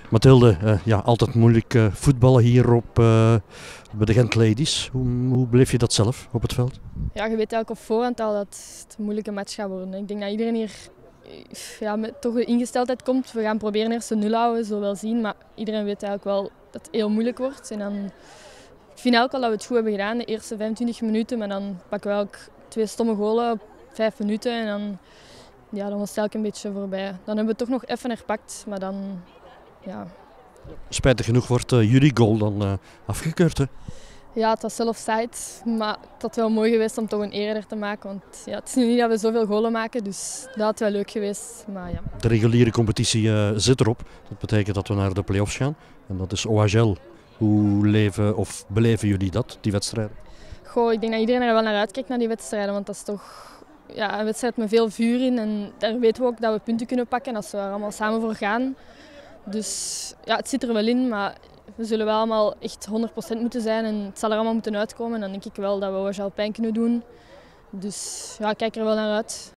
Mathilde, ja, altijd moeilijk voetballen hier bij de Gent Ladies. Hoe beleef je dat zelf op het veld? Ja, je weet eigenlijk op voorhand al dat het een moeilijke match gaat worden. Ik denk dat iedereen hier ja, met toch de ingesteldheid komt. We gaan proberen eerst de nul houden, zullen we wel zien. Maar iedereen weet eigenlijk wel dat het heel moeilijk wordt. En dan, ik vind ook al dat we het goed hebben gedaan, de eerste 25 minuten. Maar dan pakken we ook 2 stomme golen op 5 minuten. En dan was het eigenlijk een beetje voorbij. Dan hebben we het toch nog even herpakt. Maar dan, ja... Spijtig genoeg wordt jullie goal dan afgekeurd, hè? Ja, het was zelf offside, maar het had wel mooi geweest om toch een eer er te maken. Want ja, het is nu niet dat we zoveel golen maken, dus dat had wel leuk geweest. Maar ja. De reguliere competitie zit erop. Dat betekent dat we naar de play-offs gaan. En dat is OHL. Hoe beleven jullie dat, die wedstrijden? Goh, ik denk dat iedereen er wel naar uitkijkt, naar die wedstrijden. Want dat is toch ja, een wedstrijd met veel vuur in. En daar weten we ook dat we punten kunnen pakken als we er allemaal samen voor gaan. Dus ja, het zit er wel in, maar we zullen wel allemaal echt 100% moeten zijn. En het zal er allemaal moeten uitkomen. En dan denk ik wel dat we OHL pijn kunnen doen. Dus ja, ik kijk er wel naar uit.